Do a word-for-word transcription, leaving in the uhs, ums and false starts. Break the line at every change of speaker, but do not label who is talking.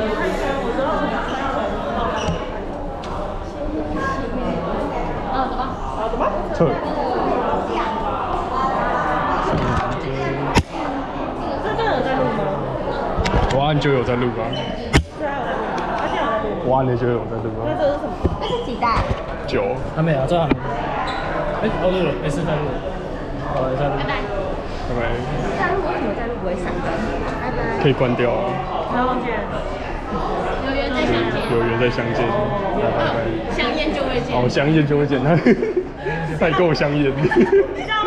撤。
这真的有在录吗？
我按就有在录啊。
对啊，有在录。他现在有在录。
我按的就有在录啊。
那这是什么？这是几袋？
九。
还没啊，这还没。哎，哦录了，没事在录。好，在录。
拜拜。
拜拜。
在录为什么在录不会闪灯？拜拜。
可以关掉啊。
然后见。有缘再相见。
有缘再相见。拜拜拜。
相见就会见。
哦，相见就会见，他太够香艳。
你知道